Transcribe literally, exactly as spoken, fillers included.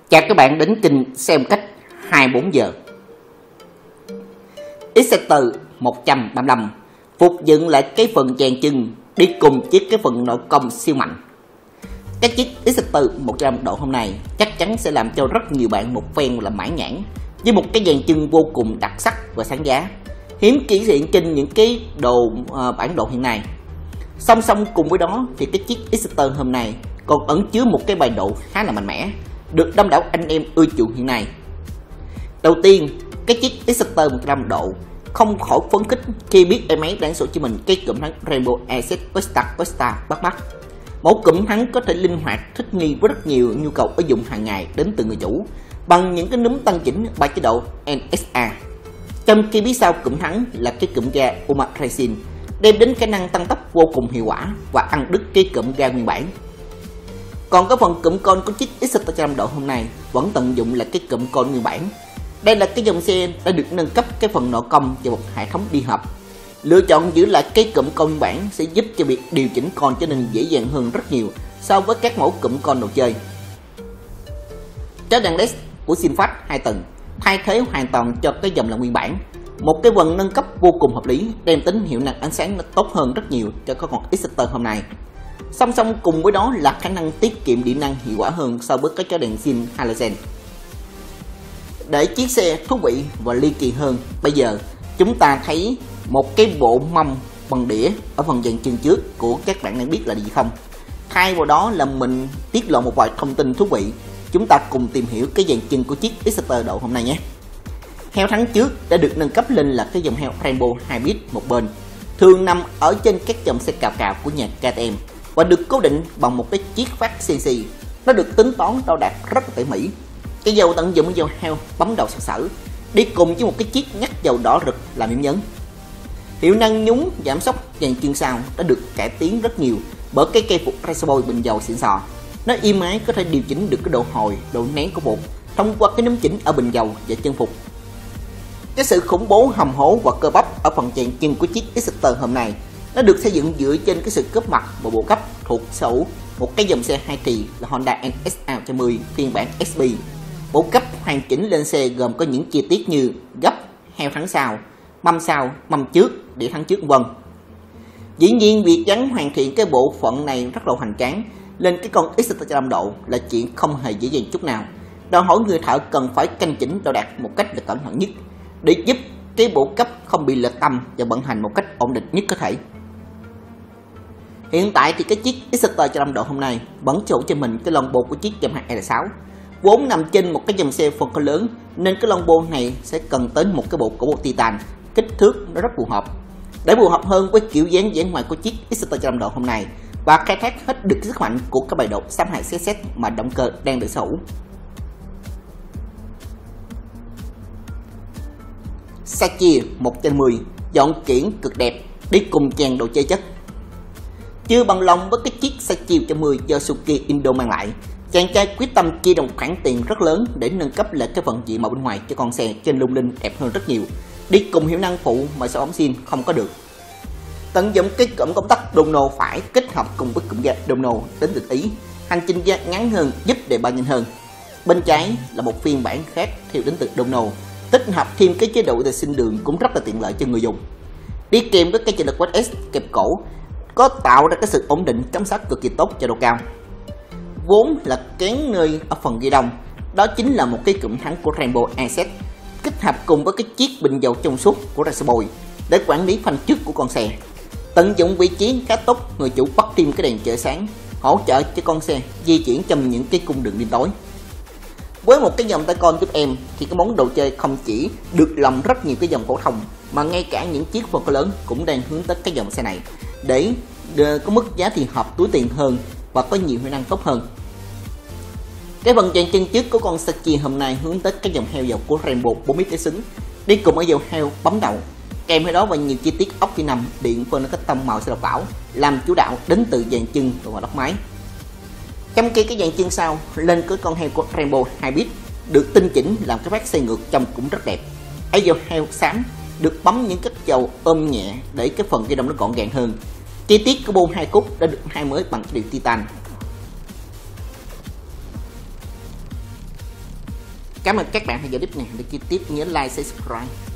Chào các bạn đến kênh xem cách hai mươi bốn giờ. Exciter một trăm ba mươi lăm phục dựng lại cái phần dàn chân đi cùng chiếc cái phần nội công siêu mạnh. Cái chiếc Exciter một trăm độ hôm nay chắc chắn sẽ làm cho rất nhiều bạn một phen là mãn nhãn với một cái dàn chân vô cùng đặc sắc và sáng giá, hiếm kỳ hiện trên những cái đồ uh, bản đồ hiện nay. Song song cùng với đó thì cái chiếc Exciter hôm nay còn ẩn chứa một cái bài độ khá là mạnh mẽ, được đông đảo anh em ưa chuộng hiện nay. Đầu tiên, cái chiếc Exciter một trăm độ không khỏi phấn khích khi biết em ấy đang sổ cho mình cái cụm thắng Rainbow Access Costa Costa bắt mắt. Mẫu cụm thắng có thể linh hoạt thích nghi với rất nhiều nhu cầu ứng dụng hàng ngày đến từ người chủ bằng những cái núm tăng chỉnh ba chế độ en ét a. Trong khi biết sau cụm thắng là cái cụm ga Uma Racing đem đến khả năng tăng tốc vô cùng hiệu quả và ăn đứt cái cụm ga nguyên bản. Còn cái phần cụm con của chiếc Exciter một trăm độ hôm nay vẫn tận dụng là cái cụm con nguyên bản. Đây là cái dòng xe đã được nâng cấp cái phần nội công và một hệ thống đi hợp. Lựa chọn giữ lại cái cụm con nguyên bản sẽ giúp cho việc điều chỉnh con trở nên dễ dàng hơn rất nhiều so với các mẫu cụm con đồ chơi. Trái đèn led của Sinfast hai tầng thay thế hoàn toàn cho cái dòng là nguyên bản. Một cái phần nâng cấp vô cùng hợp lý, đem tính hiệu năng ánh sáng nó tốt hơn rất nhiều cho các con Exciter hôm nay. Song song cùng với đó là khả năng tiết kiệm điện năng hiệu quả hơn so với các trái đèn zin halogen. Để chiếc xe thú vị và ly kỳ hơn, bây giờ chúng ta thấy một cái bộ mâm bằng đĩa ở phần dàn chân trước của các bạn đang biết là gì không? Thay vào đó là mình tiết lộ một vài thông tin thú vị. Chúng ta cùng tìm hiểu cái dàn chân của chiếc Exciter độ hôm nay nhé. Heo thắng trước đã được nâng cấp lên là cái dòng heo Rainbow Hybrid một bên, thường nằm ở trên các dòng xe cào cào của nhà ca tê em và được cố định bằng một cái chiếc phát xê xê. Nó được tính toán đo đạc rất là tỉ mỉ. Cái dầu tận dụng dầu heo bấm đầu sặc sỡ đi cùng với một cái chiếc nhắc dầu đỏ rực làm điểm nhấn. Hiệu năng nhúng giảm sóc dàn chân sau đã được cải tiến rất nhiều bởi cái cây phục Racerboy bình dầu xịn sò. Nó êm ái có thể điều chỉnh được cái độ hồi, độ nén của bột thông qua cái núm chỉnh ở bình dầu và chân phục. Cái sự khủng bố hầm hố và cơ bắp ở phần dàn chân của chiếc Exciter hôm nay nó được xây dựng dựa trên cái sự cấp mặt và bộ cấp thuộc sở hữu một cái dòng xe hai kỳ là Honda en ét a một trăm mười phiên bản ét pê. Bộ cấp hoàn chỉnh lên xe gồm có những chi tiết như gấp, heo thắng sau, mâm sau, mâm trước, đĩa thắng trước vân. Dĩ nhiên việc gắn hoàn thiện cái bộ phận này rất là hoành tráng, lên cái con Exciter một trăm độ là chuyện không hề dễ dàng chút nào. Đòi hỏi người thợ cần phải canh chỉnh đo đạc một cách là cẩn thận nhất để giúp cái bộ cấp không bị lệch tâm và vận hành một cách ổn định nhất có thể. Hiện tại thì cái chiếc Exciter một trăm độ hôm nay vẫn chủ cho mình cái lon bô của chiếc Yamaha R sáu, vốn nằm trên một cái dòng xe phân khối lớn nên cái lon bô này sẽ cần tới một cái bộ cổ bộ titan kích thước nó rất phù hợp để phù hợp hơn với kiểu dáng dáng ngoài của chiếc Exciter một trăm độ hôm nay và khai thác hết được sức mạnh của các bài độ xăm hại xê ét mà động cơ đang được sở hữu. Sachi một trăm mười dọn kiển cực đẹp đi cùng tràn đồ chơi chất. Chưa bằng lòng với cái chiếc Sachi một trăm mười do Suzuki Indo mang lại, chàng trai quyết tâm chi đồng khoản tiền rất lớn để nâng cấp lại cái phần diện mạo bên ngoài cho con xe trên lung linh đẹp hơn rất nhiều, đi cùng hiệu năng phụ mà số ống zin không có được. Tận dụng cái cụm công tắc Dono phải kết hợp cùng với cụm ga Dono đến từ Ý, hành trình ga ngắn hơn giúp đề ba nhanh hơn. Bên trái là một phiên bản khác theo đến từ Dono, tích hợp thêm cái chế độ để sinh đường cũng rất là tiện lợi cho người dùng. Đi kèm với cái trợ lực quét ét kẹp cổ có tạo ra cái sự ổn định chống sắt cực kỳ tốt cho độ cao. Vốn là kén nơi ở phần ghi đông, đó chính là một cái cụm thắng của Rainbow Access kết hợp cùng với cái chiếc bình dầu trong suốt của Racerboy để quản lý phanh trước của con xe. Tận dụng vị trí khá tốt, người chủ bắt thêm cái đèn chợ sáng hỗ trợ cho con xe di chuyển trong những cái cung đường đêm tối. Với một cái dòng tay con giúp em thì cái món đồ chơi không chỉ được lòng rất nhiều cái dòng phổ thông mà ngay cả những chiếc phân khối lớn cũng đang hướng tới cái dòng xe này để có mức giá thì hợp túi tiền hơn và có nhiều hiệu năng tốt hơn. Cái phần dàn chân trước của con Sachi hôm nay hướng tới cái dòng heo dầu của Rainbow bốn mét xứng đi cùng ở dầu heo bấm đầu, kèm theo đó và nhiều chi tiết ốc phi năm điện phân cách tông màu sẽ độc bảo làm chủ đạo đến từ dàn chân và lóc máy. Trong khi cái dàn chân sau lên cái con heo của Rainbow Hybrid được tinh chỉnh làm cái phát xe ngược trông cũng rất đẹp. Ở dầu heo xám được bấm những cái dầu ôm nhẹ để cái phần ghi đông nó gọn gàng hơn. Chi tiết của bô hai cúc đã được thay mới bằng điều titan. Cảm ơn các bạn theo dõi clip này. Để chi tiết nhớ like, subscribe.